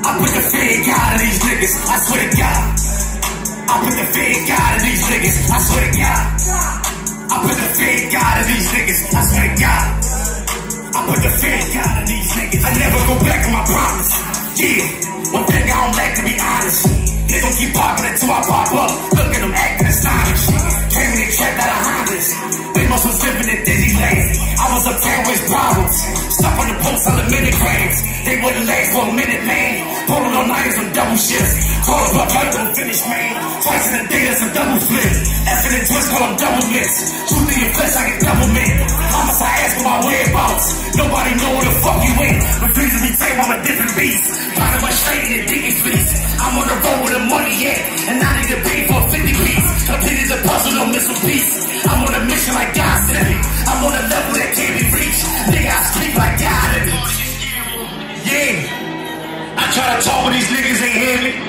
I put the fed God of these niggas, I swear to God. I put the fed God of these niggas, I swear to God. I put the fed God of these niggas, I swear to God. I put the fed God of these niggas. I never go back on my promise. Yeah, one thing I don't like, to be honest. They gon' keep popping until I pop up. Look at them acting astonished. Came in and trapped out of Hondas. They must was living in Disneyland. I was uptown with problems. Stuck on the post, selling milligrams. They wouldn't last for a minute, man. Pulling on nights on double shifts. Call us up, right, don't finish, man. Twice in a day, that's a double flip. After the twist, call them double mix. Truth in your flesh, I get double mint. Mamas, I ask for my whereabouts. Nobody know where the fuck you went. Refuse to be tamed, I'm a different beast. Trying to straight in the digging fleece. I'm on the road with the money yet, and I need to pay for a 50 piece. Completed the puzzle, no miss a piece. I'm on a mission like God said it. I'm on a level that can't be reached. Nigga, I speak like God in it. Yeah, I try to talk with these niggas, ain't hear me.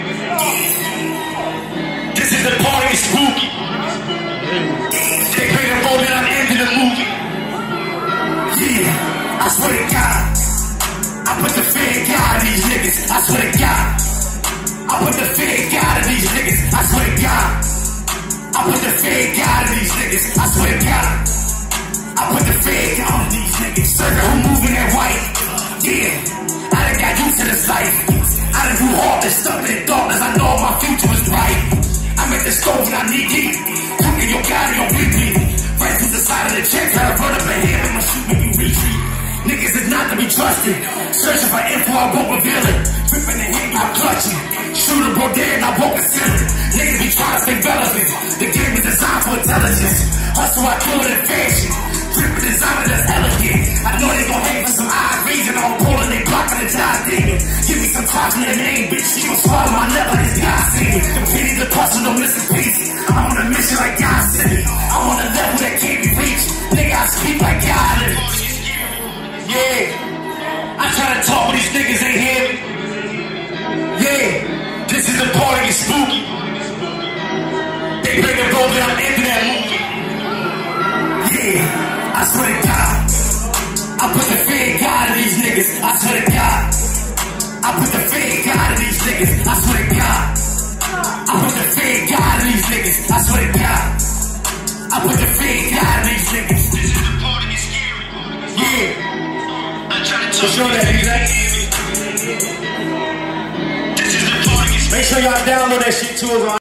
This is the party, it's spooky. They play the role that I'm ending the movie. Yeah, I swear to God. I put the fed God of these niggas, I swear to God. I put the fed God of these niggas, I swear to God. I put the fed God of these niggas, I swear to God. I put the fed God of these niggas. Circle who moving that white. Yeah, I done got used to this life. I done grew hard and stuck in the darkness. I know my future was bright. I'm at the stove and I need heat. Cooking your God on repeat. Right through the side of the check, try to run up ahead, make my shoot make you retreat. Niggas is not to be trusted. Searching for info, I won't reveal it. Tripping the hand, I'm clutching. Shooter broke dead and I won't conceal it. Niggas be trying to stay relevant. The game is designed for intelligence. Hustle, I do it in fashion. Dripping designer that's elegant. I know they gon' hate for some odd reason. I'm pulling, they blocking the job digging. Give me some time in the name, bitch. She gon' swallow my nut like it's God singing. Completing the puzzle, no missing piece. I'm on a mission like God said it. I'm on a level that can't be reached. Nigga, I speak like God in it. Yeah, I try to talk with these niggas, ain't hear me. Yeah, this is the party, it's spooky. They play the role that I'm into that movie. Yeah, I swear to God. I put the fed God of these niggas, I swear to God. I put the fed God of these niggas, I swear to God. I put the fed God of these niggas, I swear to God. I put the fed God of these niggas. This is the party, it's scary. Yeah. For sure that exactly. Make sure y'all download that shit too.